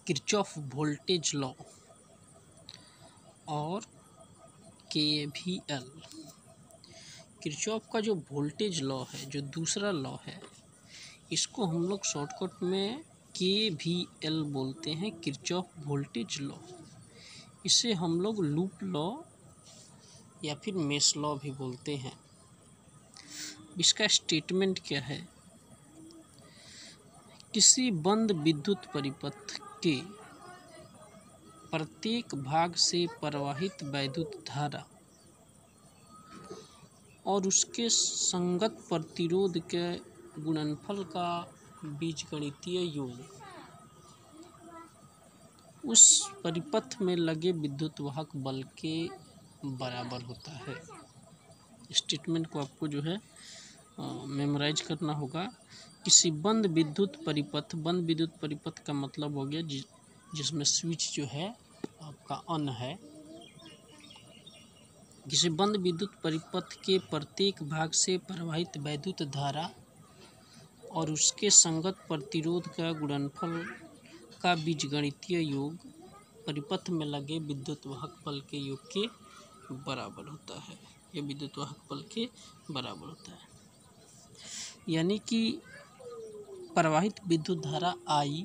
Kirchhoff voltage law और KVL। Kirchhoff का जो वोल्टेज लॉ है, जो दूसरा लॉ है, इसको हम लोग शॉर्टकट में KVL बोलते हैं, किरचॉफ वोल्टेज लॉ। इसे हम लोग लूप लॉ या फिर मेश लॉ भी बोलते हैं। इसका स्टेटमेंट क्या है? किसी बंद विद्युत परिपथ के प्रत्येक भाग से प्रवाहित वैद्युत धारा और उसके संगत प्रतिरोध के गुणनफल का बीजगणितीय योग उस परिपथ में लगे विद्युत वाहक बल के बराबर होता है। स्टेटमेंट को आपको जो है मेमोराइज करना होगा। किसी बंद विद्युत परिपथ का मतलब हो गया जिसमें स्विच जो है आपका ऑन है। किसी बंद विद्युत परिपथ के प्रत्येक भाग से प्रवाहित वैद्युत धारा और उसके संगत प्रतिरोध का गुणनफल का बीजगणितीय योग परिपथ में लगे विद्युत वाहक बल के योग के बराबर होता है। यह विद्युत वाहक बल के बराबर होता है, यानी कि प्रवाहित विद्युत धारा I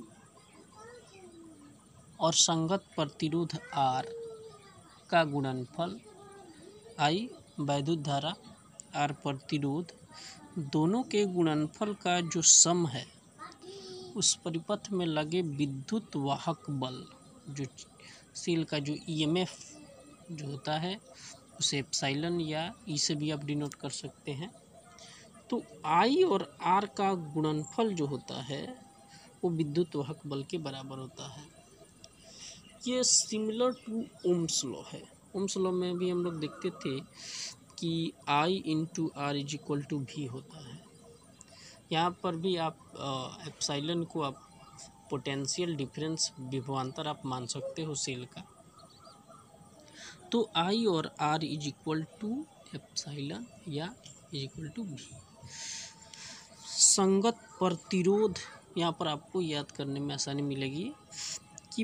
और संगत प्रतिरोध R का गुणनफल, I वैद्युत धारा, R प्रतिरोध, दोनों के गुणनफल का जो सम है उस परिपथ में लगे विद्युत वाहक बल, जो सेल का जो EMF जो होता है उसे एप्सिलॉन या E से भी आप डिनोट कर सकते हैं। तो I और R का गुणनफल जो होता है वो विद्युत वाहक बल के बराबर होता है। ये सिमिलर टू ओम्स लॉ है। ओम्स लॉ में भी हम लोग देखते थे कि I into R is equal to V होता है। यहाँ पर भी आप एप्सिलॉन को आप पोटेंशियल डिफरेंस विभवांतर आप मान सकते हो सेल का। तो I और R is equal to epsilon या इज इक्वल टू V। संगत प्रतिरोध, यहाँ पर आपको याद करने में आसानी मिलेगी कि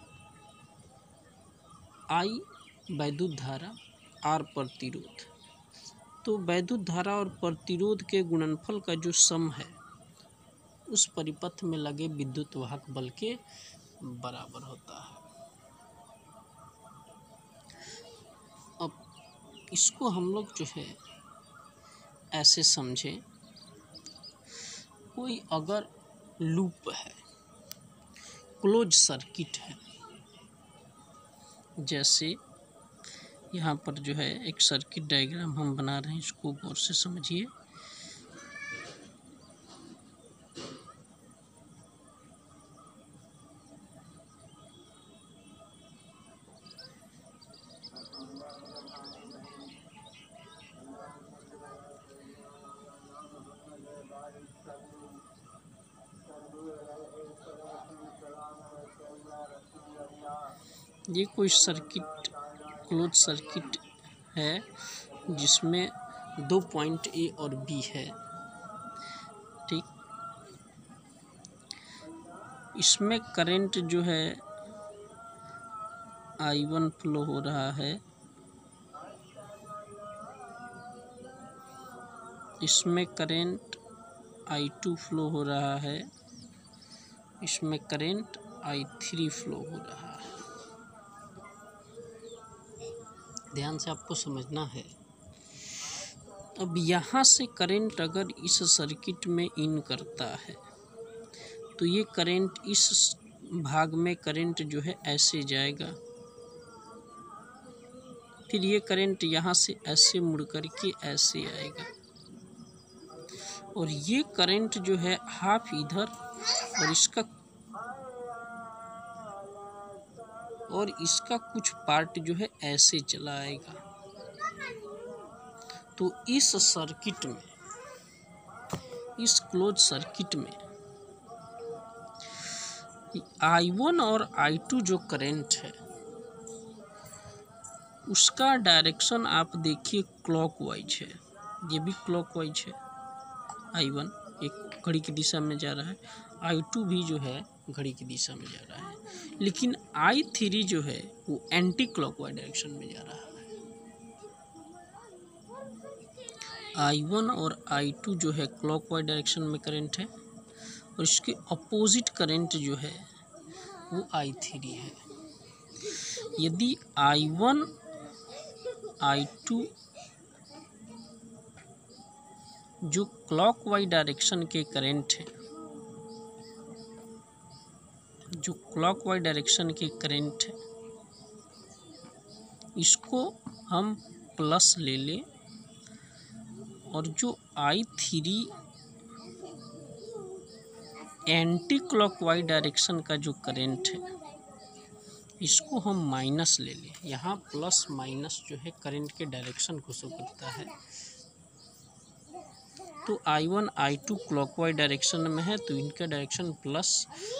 I वैद्युत धारा, R प्रतिरोध, तो वैद्युत धारा और प्रतिरोध के गुणनफल का जो सम है उस परिपथ में लगे विद्युत वाहक बल के बराबर होता है। अब इसको हम लोग जो है ऐसे समझें, कोई अगर लूप है, क्लोज सर्किट है, जैसे यहाँ पर जो है एक सर्किट डायग्राम हम बना रहे हैं, इसको गौर से समझिए। ये कोई सर्किट, क्लोज सर्किट है जिसमें 2 पॉइंट A और B है, ठीक। इसमें करंट जो है I1 फ्लो हो रहा है, इसमें करंट I2 फ्लो हो रहा है, इसमें करंट I3 फ्लो हो रहा है। ध्यान से आपको समझना है। अब यहाँ से करंट अगर इस सर्किट में इन करता है तो ये करंट इस भाग में करंट जो है ऐसे जाएगा, फिर ये करंट यहाँ से ऐसे मुड़ करके ऐसे आएगा, और ये करंट जो है हाफ इधर और इसका कुछ पार्ट जो है ऐसे चला आएगा। तो इस सर्किट में, इस क्लोज सर्किट में I1 और I2 जो करंट है उसका डायरेक्शन आप देखिए क्लॉकवाइज है, ये भी क्लॉकवाइज है। I1 एक घड़ी की दिशा में जा रहा है, I2 भी जो है घड़ी की दिशा में जा रहा है, लेकिन I3 जो है वो एंटी क्लॉकवाइज डायरेक्शन में जा रहा है। I1 और I2 जो है क्लॉकवाइज डायरेक्शन में करंट है और इसके अपोजिट करंट जो है वो I3 है। यदि I1 I2 जो क्लॉकवाइज डायरेक्शन के करंट हैं, जो क्लॉकवाइज डायरेक्शन के करंट है, इसको हम प्लस ले लें और जो I3 एंटी क्लॉकवाइज डायरेक्शन का जो करंट है इसको हम माइनस ले लें। यहाँ प्लस माइनस जो है करंट के डायरेक्शन को शो करता है। तो I1 I2 क्लॉकवाइज डायरेक्शन में है तो इनका डायरेक्शन प्लस,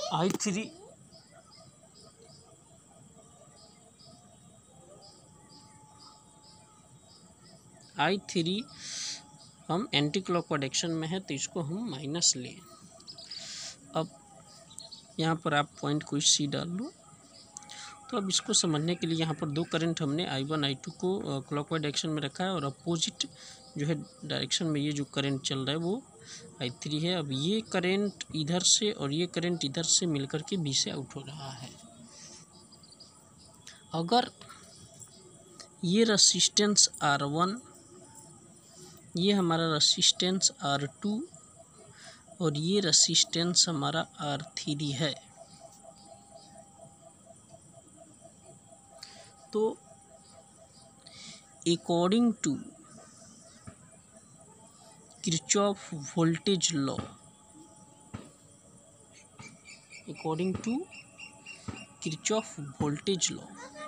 I3 हम एंटी क्लॉकवाइज डायरेक्शन में है तो इसको हम माइनस लें। अब यहाँ पर आप पॉइंट कोई सी डाल लो। तो अब इसको समझने के लिए यहाँ पर दो करंट हमने I1 I2 को क्लॉकवाइज डायरेक्शन में रखा है और अपोजिट जो है डायरेक्शन में ये जो करंट चल रहा है वो I3 है। अब ये करंट इधर से और ये करंट इधर से मिलकर के B से आउट हो रहा है। अगर ये रेसिस्टेंस R1, ये हमारा रेसिस्टेंस R2 और ये रेसिस्टेंस हमारा R3 है, तो according to Kirchhoff voltage law, according to Kirchhoff voltage law